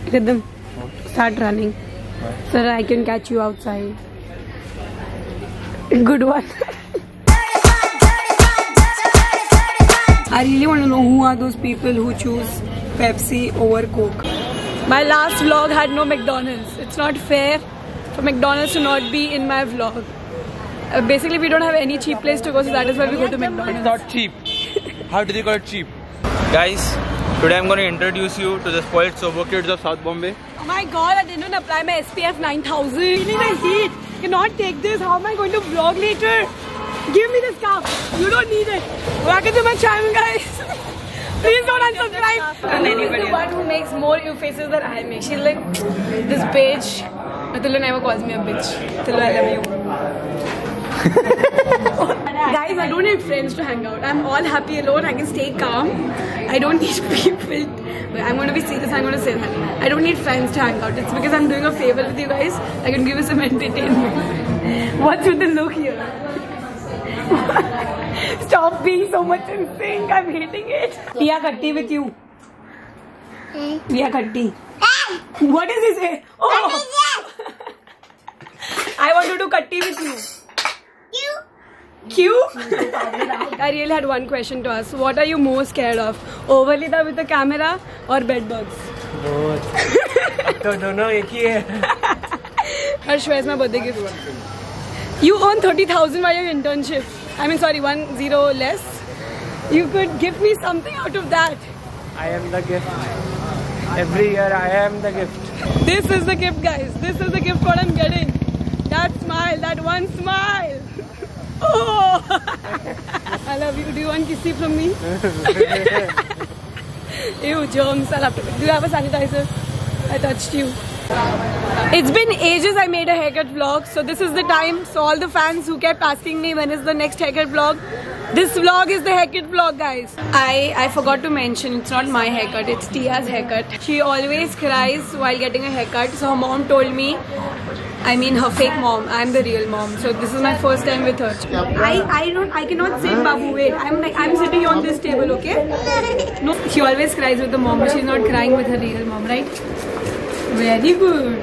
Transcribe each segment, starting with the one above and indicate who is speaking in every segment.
Speaker 1: Rhythm, start running so that I can catch you outside. Good one. I really want to know who are those people who choose Pepsi over Coke. My last vlog had no McDonald's. It's not fair for McDonald's to not be in my vlog. Basically, we don't have any cheap place to go, so that is why we go to McDonald's.
Speaker 2: It's not cheap. How did you call it cheap? Guys, today I'm going to introduce you to the spoiled sober kids of South Bombay.
Speaker 1: Oh my god, I didn't apply my SPF 9000. Feeling the heat. Cannot take this. How am I going to vlog later? Give me the scarf. You don't need it. Welcome to my channel, guys. Please don't unsubscribe. And anybody the one who makes more you faces than I make. She's like this bitch. Tullu never calls me a bitch. Tullu, I love you. Guys, I don't need friends to hang out. I'm all happy alone. I can stay calm. I don't need people. I'm going to be serious. I'm going to say that. I don't need friends to hang out. It's because I'm doing a favor with you guys. I can give you some entertainment. What's with the look here? Stop being so much in sync. I'm hating it. Tia Katti with you. Tia Katti. What does he say? Oh. I want to do Katti with you. Q? I really had one question to ask. What are you most scared of? Overlida with the camera or bed bugs?
Speaker 3: Both. Don't know.
Speaker 1: Harsh, where's my birthday gift? You earn 30,000 by your internship. I mean, sorry, 10 less. You could give me something out of that.
Speaker 3: I am the gift. Every year I am the gift.
Speaker 1: This is the gift, guys. This is the gift what I'm getting. That smile, that one smile. Oh! I love you. Do you want kissy from me? Ew, germs. I'll have to. Do you have a sanitizer? I touched you. It's been ages I made a haircut vlog, so this is the time. So all the fans who kept asking me when is the next haircut vlog, this vlog is the haircut vlog, guys. I forgot to mention, it's not my haircut, it's Tia's haircut. She always cries while getting a haircut, so her mom told me, I mean her fake mom, I'm the real mom. So this is my first time with her. I cannot sit, Babu, wait. I'm sitting on this table, okay? No, she always cries with the mom, but she's not crying with her real mom, right? Very good.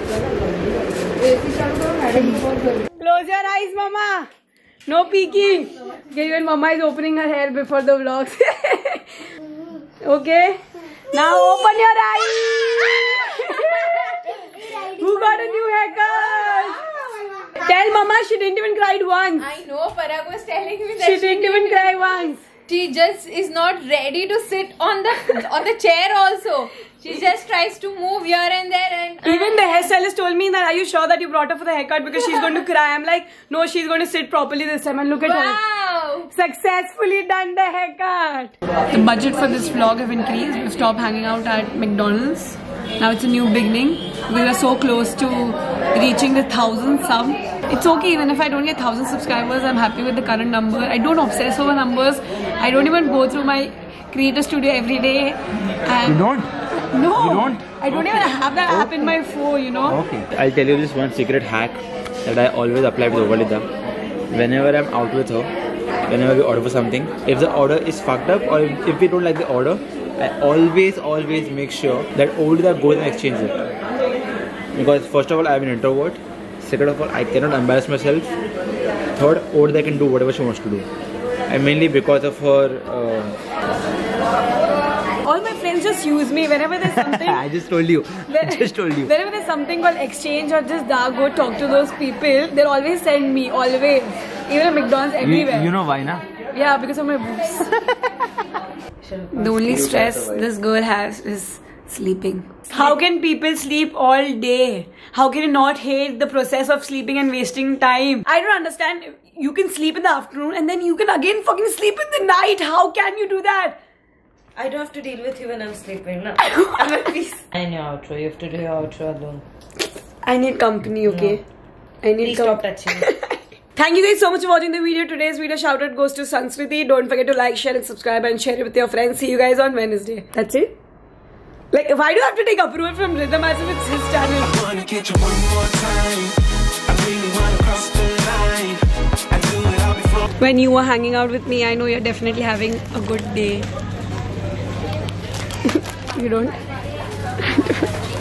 Speaker 1: Close your eyes, Mama. No peeking. Okay, even Mama is opening her hair before the vlogs. Okay. Now open your eyes. Who got a new haircut? Tell Mama she didn't even cry once.
Speaker 4: I know, Parag was telling me that
Speaker 1: she didn't even cry once.
Speaker 4: She just is not ready to sit on the chair also. She just tries to move here and there and...
Speaker 1: Even the hairstylist told me that, are you sure that you brought her for the haircut because she's going to cry? I'm like, no, she's going to sit properly this time, and look at her. Successfully done the haircut. The budget for this vlog have increased. We've stopped hanging out at McDonald's. Now it's a new beginning. We are so close to reaching the 1,000 sub. It's okay even if I don't get 1,000 subscribers. I'm happy with the current number. I don't obsess over numbers. I don't even go through my creator studio every day. And
Speaker 2: You don't?
Speaker 1: no,
Speaker 2: You don't?
Speaker 1: I don't even have that app in my phone, you know.
Speaker 2: Okay. I'll tell you this one secret hack that I always apply with Overlida. Whenever I'm out with her, whenever we order for something, if the order is fucked up or if we don't like the order, I always make sure that Overlida goes and exchanges it. Because first of all, I'm an introvert. Second of all, I cannot embarrass myself. Third, Overlida can do whatever she wants to do. And mainly because of her...
Speaker 1: All my friends just use me whenever there's something.
Speaker 2: I just told you.
Speaker 1: Whenever there's something called exchange or just go talk to those people, they'll always send me, always. Even at McDonald's, everywhere.
Speaker 2: You know why, na?
Speaker 1: Yeah, because of my boobs. The only stress this girl has is sleeping. How can people sleep all day? How can you not hate the process of sleeping and wasting time? I don't understand. You can sleep in the afternoon and then you can again fucking sleep in the night. How can you do that?
Speaker 5: I don't have to deal with you when I'm sleeping. No. I'm at peace. And your outro. You have to do your outro alone.
Speaker 1: I need company, okay? No. I need
Speaker 5: Please stop touching me.
Speaker 1: Thank you guys so much for watching the video. Today's video shout out goes to Sanskriti. Don't forget to like, share and subscribe and share it with your friends. See you guys on Wednesday. That's it. Like, why do you have to take approval from Rhythm as if it's his channel?
Speaker 6: I wanna get you one more time. I really wanna cross the line. I do it all before.
Speaker 1: When you were hanging out with me, I know you're definitely having a good day. You don't?